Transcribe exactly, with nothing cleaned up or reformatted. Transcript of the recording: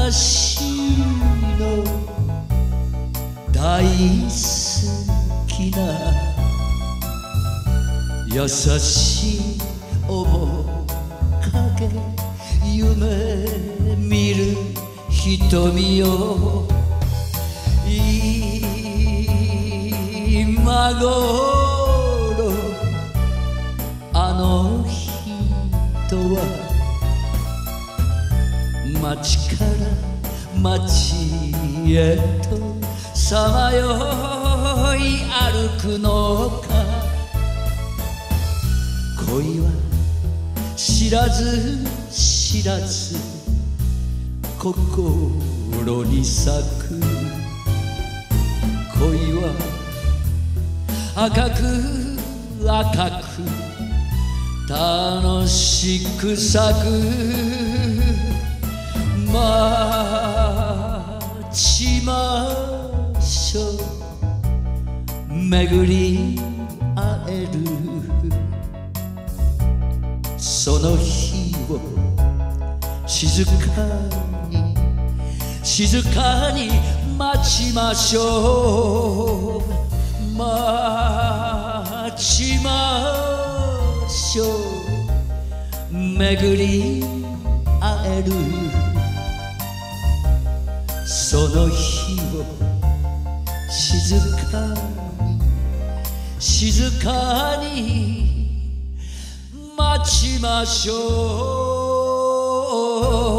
私の大好きな優しい面影夢見る瞳を今頃あの人は街から街へとさまよい歩くのか恋は知らず知らず心に咲く恋は赤く赤く楽しく咲く待ちましょう巡り会えるその日を静かに静かに待ちましょう待ちましょう巡り会えるその日を静かに静かに待ちましょう